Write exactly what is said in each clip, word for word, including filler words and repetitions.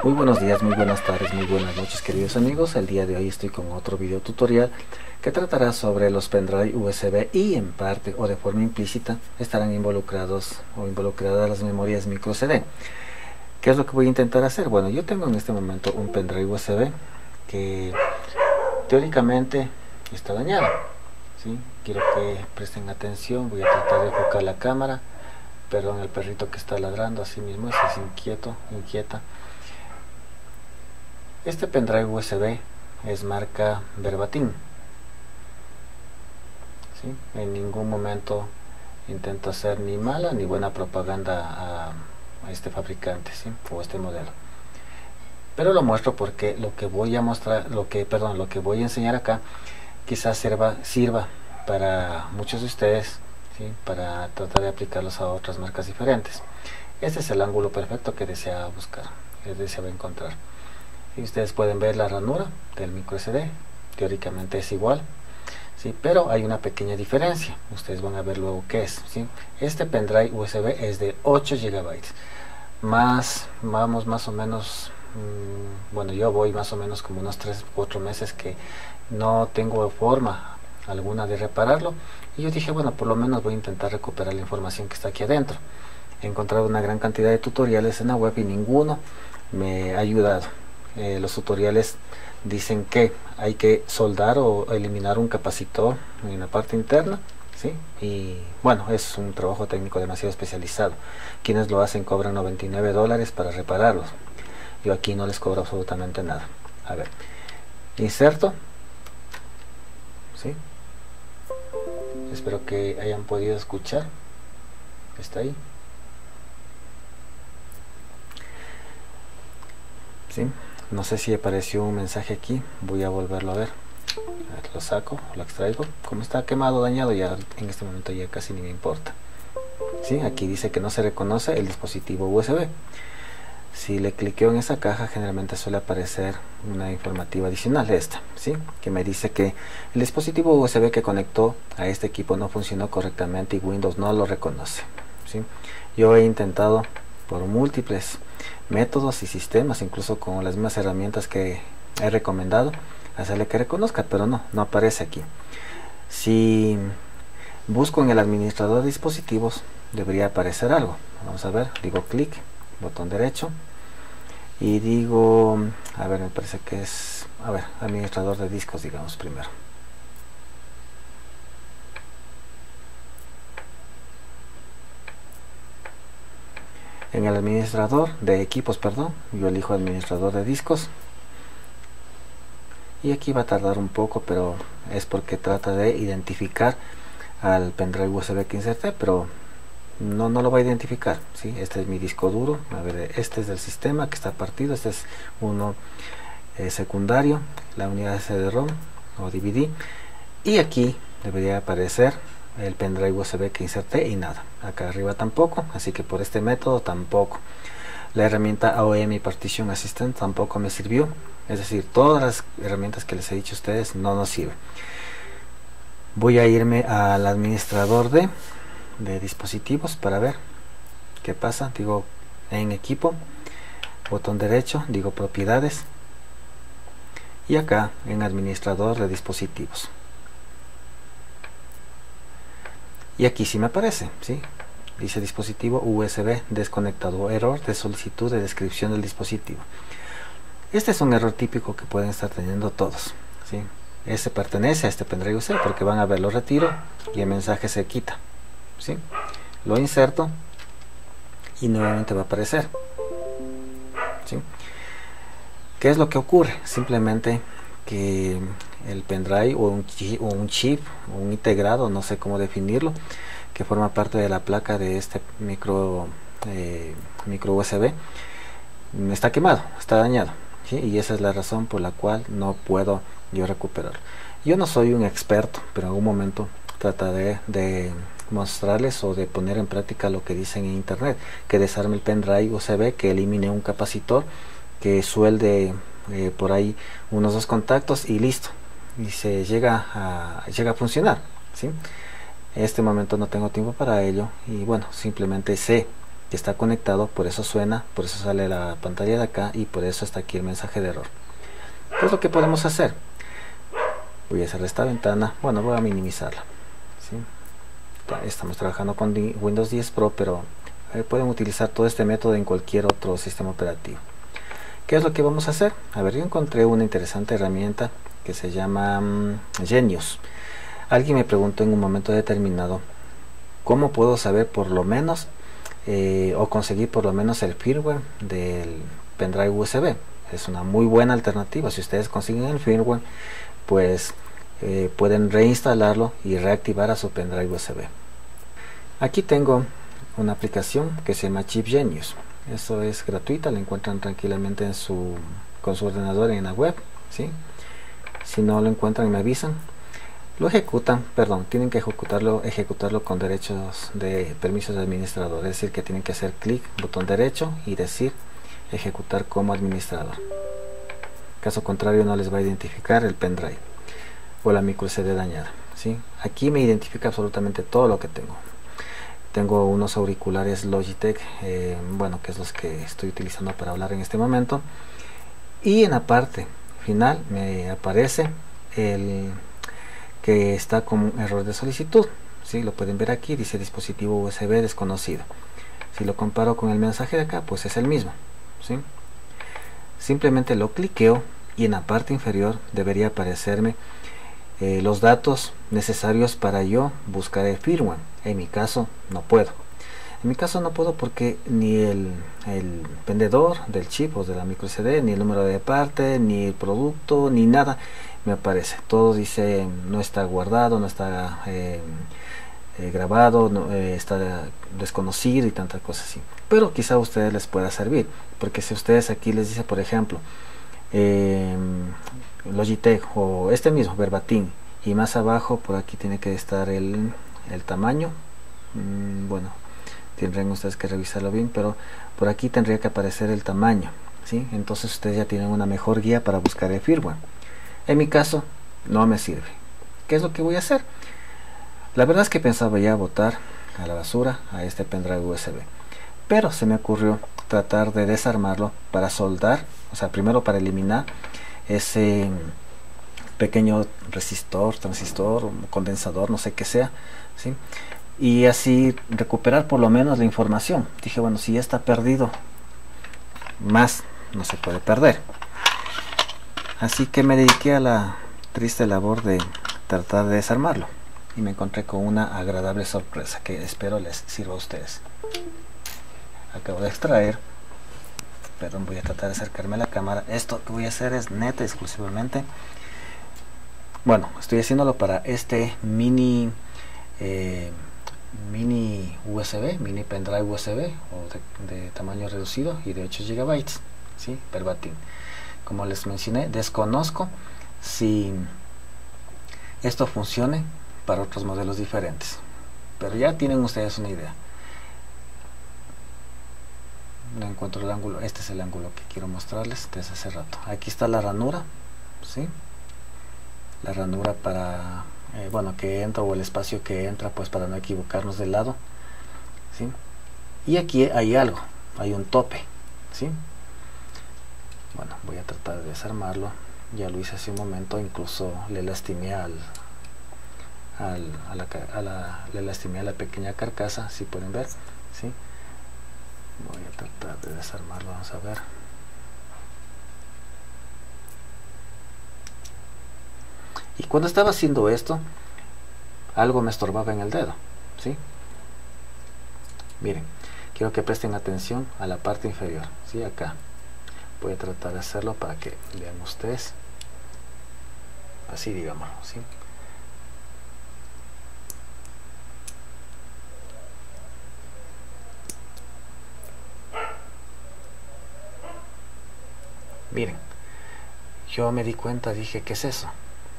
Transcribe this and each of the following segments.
Muy buenos días, muy buenas tardes, muy buenas noches, queridos amigos. El día de hoy estoy con otro video tutorial que tratará sobre los pendrive U S B y en parte o de forma implícita estarán involucrados o involucradas las memorias micro C D. ¿Qué es lo que voy a intentar hacer? Bueno, yo tengo en este momento un pendrive U S B que teóricamente está dañado, ¿sí? Quiero que presten atención, voy a tratar de enfocar la cámara. Perdón, el perrito que está ladrando, así mismo, es inquieto, inquieta. Este pendrive U S B es marca Verbatim, ¿sí? En ningún momento intento hacer ni mala ni buena propaganda a, a este fabricante, ¿sí? O este modelo, pero lo muestro porque lo que voy a mostrar, lo que, perdón, lo que voy a enseñar acá quizás sirva, sirva para muchos de ustedes, ¿sí? Para tratar de aplicarlos a otras marcas diferentes. Este es el ángulo perfecto que deseaba buscar, que deseaba encontrar. Y ustedes pueden ver la ranura del micro S D, teóricamente es igual, ¿sí? Pero hay una pequeña diferencia, ustedes van a ver luego qué es, ¿sí? Este pendrive U S B es de ocho gigabytes, más, vamos más o menos, mmm, bueno, yo voy más o menos como unos tres u cuatro meses que no tengo forma alguna de repararlo, y yo dije, bueno, por lo menos voy a intentar recuperar la información que está aquí adentro. He encontrado una gran cantidad de tutoriales en la web y ninguno me ha ayudado. Eh, los tutoriales dicen que hay que soldar o eliminar un capacitor en la parte interna, ¿sí? Y bueno, es un trabajo técnico demasiado especializado. Quienes lo hacen cobran noventa y nueve dólares para repararlos. Yo aquí no les cobro absolutamente nada. A ver, inserto, ¿sí? Espero que hayan podido escuchar. Está ahí, ¿sí? No sé si apareció un mensaje aquí, voy a volverlo a ver. A ver, lo saco, lo extraigo. Como está quemado, dañado, ya en este momento ya casi ni me importa, ¿sí? Aquí dice que no se reconoce el dispositivo U S B. Si le cliqueo en esa caja, generalmente suele aparecer una informativa adicional, esta, ¿sí? Que me dice que el dispositivo U S B que conectó a este equipo no funcionó correctamente y Windows no lo reconoce, ¿sí? Yo he intentado por múltiples métodos y sistemas, incluso con las mismas herramientas que he recomendado, hacerle que reconozca, pero no, no aparece aquí. Si busco en el administrador de dispositivos, debería aparecer algo. Vamos a ver, digo clic, botón derecho, y digo, a ver, me parece que es, a ver, administrador de discos, digamos primero. En el administrador de equipos, perdón, yo elijo administrador de discos. Y aquí va a tardar un poco, pero es porque trata de identificar al pendrive U S B que inserté, pero no, no lo va a identificar, ¿sí? Este es mi disco duro, a ver, este es del sistema que está partido, este es uno eh, secundario, la unidad C D ROM o D V D. Y aquí debería aparecer el pendrive U S B que inserté y nada, acá arriba tampoco, así que por este método tampoco. La herramienta A O M y Partition Assistant tampoco me sirvió, es decir, todas las herramientas que les he dicho a ustedes no nos sirven. Voy a irme al administrador de, de dispositivos para ver qué pasa. Digo en equipo, botón derecho, digo propiedades, y acá en administrador de dispositivos. Y aquí sí me aparece, ¿sí? Dice dispositivo U S B desconectado, error de solicitud de descripción del dispositivo. Este es un error típico que pueden estar teniendo todos, ¿sí? Este pertenece a este pendrive U S B porque van a ver, lo retiro y el mensaje se quita, ¿sí? Lo inserto y nuevamente va a aparecer, ¿sí? ¿Qué es lo que ocurre? Simplemente que el pendrive o un chip, o un chip o un integrado, no sé cómo definirlo, que forma parte de la placa de este micro eh, micro U S B, está quemado, está dañado, ¿sí? Y esa es la razón por la cual no puedo yo recuperarlo. Yo no soy un experto, pero en algún momento trataré de mostrarles o de poner en práctica lo que dicen en internet, que desarme el pendrive U S B, que elimine un capacitor, que suelde eh, por ahí unos dos contactos y listo, y se llega a, llega a funcionar, ¿sí? En este momento no tengo tiempo para ello y bueno, simplemente sé que está conectado, por eso suena, por eso sale la pantalla de acá y por eso está aquí el mensaje de error. ¿Qué es lo que podemos hacer? Voy a cerrar esta ventana, bueno, voy a minimizarla, ¿sí? Estamos trabajando con Windows diez Pro, pero eh, pueden utilizar todo este método en cualquier otro sistema operativo. ¿Qué es lo que vamos a hacer? A ver, yo encontré una interesante herramienta que se llama um, Genius. Alguien me preguntó en un momento determinado cómo puedo saber por lo menos eh, o conseguir por lo menos el firmware del pendrive U S B. Es una muy buena alternativa. Si ustedes consiguen el firmware, pues eh, pueden reinstalarlo y reactivar a su pendrive U S B. Aquí tengo una aplicación que se llama Chip Genius. Esto es gratuita, la encuentran tranquilamente en su, con su ordenador en la web, ¿sí? Si no lo encuentran, me avisan. Lo ejecutan, perdón, tienen que ejecutarlo, ejecutarlo con derechos de permisos de administrador, es decir, que tienen que hacer clic, botón derecho y decir ejecutar como administrador. Caso contrario, no les va a identificar el pendrive o la micro S D dañada, ¿sí? Aquí me identifica absolutamente todo lo que tengo. Tengo unos auriculares Logitech, eh, bueno, que es los que estoy utilizando para hablar en este momento. Y en la parte final me aparece el que está con error de solicitud, ¿sí? Lo pueden ver aquí, dice dispositivo U S B desconocido. Si lo comparo con el mensaje de acá, pues es el mismo, ¿sí? Simplemente lo cliqueo y en la parte inferior debería aparecerme eh, los datos necesarios para yo buscar el firmware. En mi caso no puedo. En mi caso no puedo porque ni el, el vendedor del chip o de la micro S D, ni el número de parte, ni el producto, ni nada me aparece. Todo dice no está guardado, no está eh, eh, grabado, no, eh, está desconocido y tantas cosas así. Pero quizá a ustedes les pueda servir, porque si ustedes aquí les dice, por ejemplo, eh, Logitech o este mismo Verbatim, y más abajo por aquí tiene que estar el, el tamaño, mm, bueno, tendrían ustedes que revisarlo bien, pero por aquí tendría que aparecer el tamaño, ¿sí? Entonces ustedes ya tienen una mejor guía para buscar el firmware. En mi caso no me sirve. ¿Qué es lo que voy a hacer? La verdad es que pensaba ya botar a la basura a este pendrive U S B, pero se me ocurrió tratar de desarmarlo para soldar, o sea, primero para eliminar ese pequeño resistor, transistor, condensador, no sé qué sea, ¿sí? Y así recuperar por lo menos la información. Dije, bueno, si ya está perdido, más no se puede perder. Así que me dediqué a la triste labor de tratar de desarmarlo y me encontré con una agradable sorpresa que espero les sirva a ustedes. Acabo de extraer, perdón, voy a tratar de acercarme a la cámara. Esto que voy a hacer es neta exclusivamente, bueno, estoy haciéndolo para este mini eh, mini U S B, mini pendrive U S B o de, de tamaño reducido y de ocho gigabytes, ¿sí? Verbatim. Como les mencioné, desconozco si esto funcione para otros modelos diferentes, pero ya tienen ustedes una idea. No encuentro el ángulo, este es el ángulo que quiero mostrarles desde hace rato. Aquí está la ranura, ¿sí? La ranura para, eh, bueno, que entra, o el espacio que entra, pues para no equivocarnos del lado, ¿sí? Y aquí hay algo, hay un tope, ¿sí? Bueno, voy a tratar de desarmarlo. Ya lo hice hace un momento, incluso le lastimé al, al a, la, a la le lastimé a la pequeña carcasa, si pueden ver, ¿sí? Voy a tratar de desarmarlo, vamos a ver. Y cuando estaba haciendo esto, algo me estorbaba en el dedo, ¿sí? Miren, quiero que presten atención a la parte inferior, ¿sí? Acá. Voy a tratar de hacerlo para que vean ustedes, así digámoslo, ¿sí? Miren, yo me di cuenta, dije, ¿qué es eso?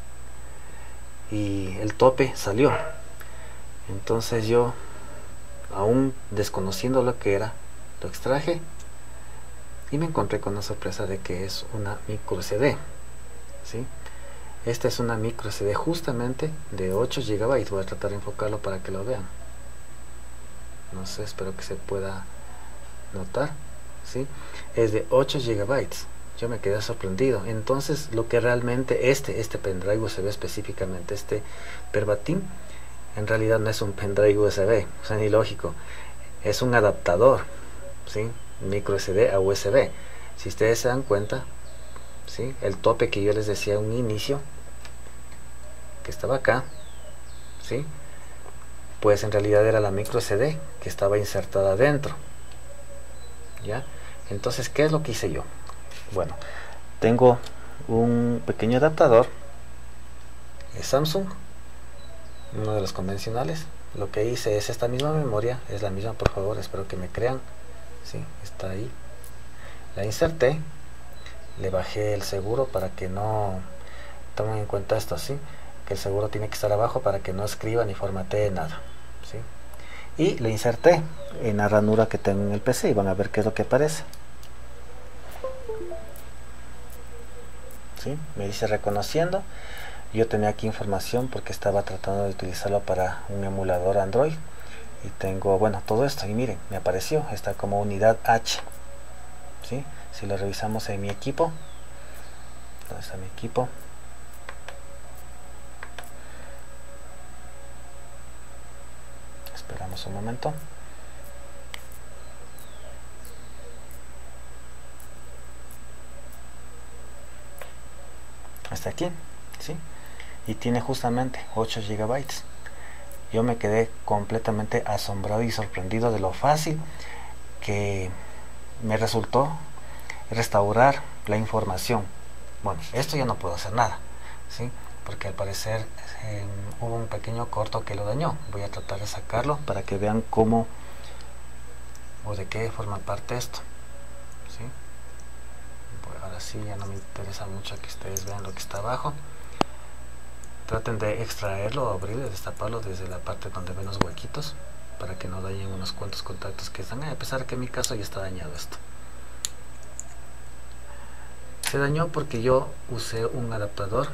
Y el tope salió. Entonces yo, aún desconociendo lo que era, lo extraje y me encontré con la sorpresa de que es una micro S D, ¿sí? Esta es una micro S D justamente de ocho gigabytes. Voy a tratar de enfocarlo para que lo vean. No sé, espero que se pueda notar, ¿sí? Es de ocho gigabytes. Yo me quedé sorprendido. Entonces lo que realmente este este pendrive U S B, específicamente este Verbatim, en realidad no es un pendrive U S B, o sea, ni lógico, es un adaptador, ¿sí? Micro S D a U S B. Si ustedes se dan cuenta, ¿sí? El tope que yo les decía a un inicio, que estaba acá, ¿sí? Pues en realidad era la micro S D que estaba insertada adentro, ¿ya? Entonces, ¿qué es lo que hice yo? Bueno, tengo un pequeño adaptador de Samsung, uno de los convencionales. Lo que hice es esta misma memoria, es la misma, por favor, espero que me crean, ¿sí? Está ahí. La inserté, le bajé el seguro para que no tomen en cuenta esto, ¿sí? Que el seguro tiene que estar abajo para que no escriba ni formatee nada, ¿sí? Y le inserté en la ranura que tengo en el P C y van a ver qué es lo que aparece, ¿sí? Me dice reconociendo. Yo tenía aquí información porque estaba tratando de utilizarlo para un emulador Android y tengo, bueno, todo esto, y miren, me apareció, está como unidad H, ¿sí? Si lo revisamos en mi equipo, ¿dónde está mi equipo? Esperamos un momento. Hasta aquí, ¿sí? Y tiene justamente ocho gigabytes. Yo me quedé completamente asombrado y sorprendido de lo fácil que me resultó restaurar la información. Bueno, esto ya no puedo hacer nada, ¿sí? Porque al parecer eh, hubo un pequeño corto que lo dañó. Voy a tratar de sacarlo para que vean cómo o de qué forma parte esto, ¿sí? Pues ahora sí, ya no me interesa mucho que ustedes vean lo que está abajo. Traten de extraerlo, abrirlo, destaparlo desde la parte donde ven los huequitos para que no dañen unos cuantos contactos que están ahí, a pesar que en mi caso ya está dañado esto. Se dañó porque yo usé un adaptador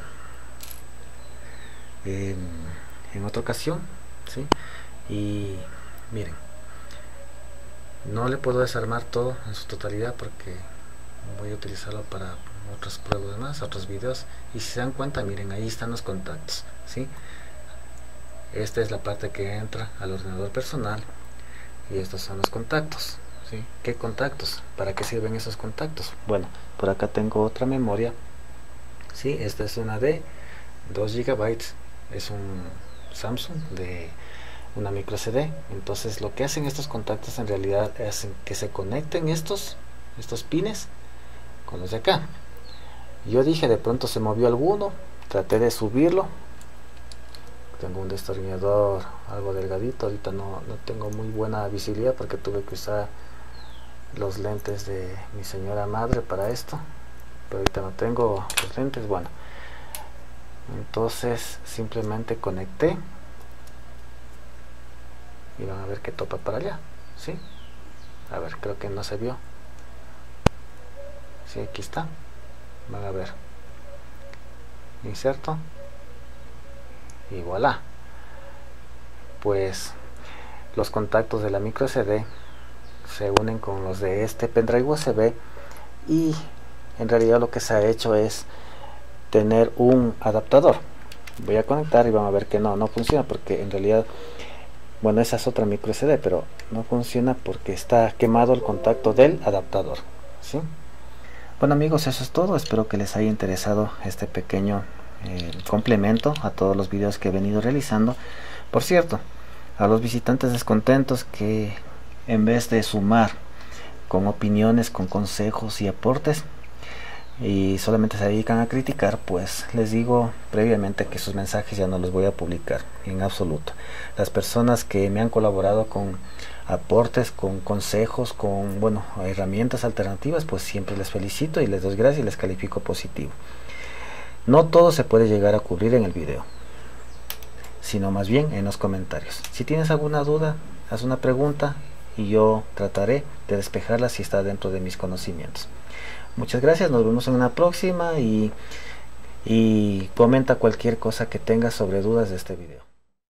en, en otra ocasión, ¿sí? Y miren, no le puedo desarmar todo en su totalidad porque voy a utilizarlo para otras pruebas más, otros videos, y si se dan cuenta, miren, ahí están los contactos, ¿sí? Esta es la parte que entra al ordenador personal y estos son los contactos, ¿sí? ¿Qué contactos? ¿Para qué sirven esos contactos? Bueno, por acá tengo otra memoria, ¿sí? Esta es una de dos gigabytes, es un Samsung de una micro S D. Entonces lo que hacen estos contactos en realidad es que se conecten estos estos pines con los de acá. Yo dije, de pronto se movió alguno, traté de subirlo. Tengo un destornillador algo delgadito, ahorita no, no tengo muy buena visibilidad porque tuve que usar los lentes de mi señora madre para esto, pero ahorita no tengo los lentes. Bueno, entonces simplemente conecté y van a ver que topa para allá, ¿sí? A ver, creo que no se vio. Sí, aquí está. Van a ver. Inserto. Y voilà. Pues los contactos de la micro S D se unen con los de este pendrive U S B y en realidad lo que se ha hecho es tener un adaptador. Voy a conectar y van a ver que no, no funciona porque en realidad, bueno, esa es otra micro S D, pero no funciona porque está quemado el contacto del adaptador, ¿sí? Bueno amigos, eso es todo. Espero que les haya interesado este pequeño eh, complemento a todos los videos que he venido realizando. Por cierto, a los visitantes descontentos que en vez de sumar con opiniones, con consejos y aportes y solamente se dedican a criticar, pues les digo previamente que sus mensajes ya no los voy a publicar en absoluto. Las personas que me han colaborado con aportes, con consejos, con bueno, herramientas alternativas, pues siempre les felicito y les doy gracias y les califico positivo. No todo se puede llegar a cubrir en el video, sino más bien en los comentarios. Si tienes alguna duda, haz una pregunta y yo trataré de despejarla si está dentro de mis conocimientos. Muchas gracias, nos vemos en una próxima y, y comenta cualquier cosa que tengas sobre dudas de este video.